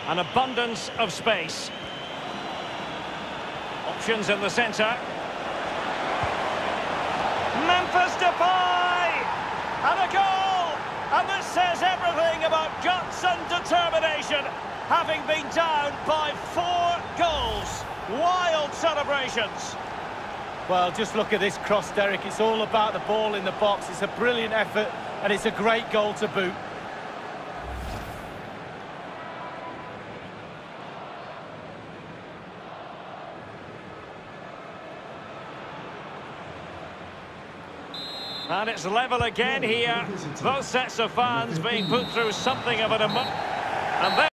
An abundance of space. Options in the centre. Memphis Depay! And a goal! And this says everything about guts and determination, having been down by 4 goals. Wild celebrations. Well, just look at this cross, Derek. It's all about the ball in the box. It's a brilliant effort, and it's a great goal to boot. And it's level again here. Both sets of fans being put through something of an emotion. And then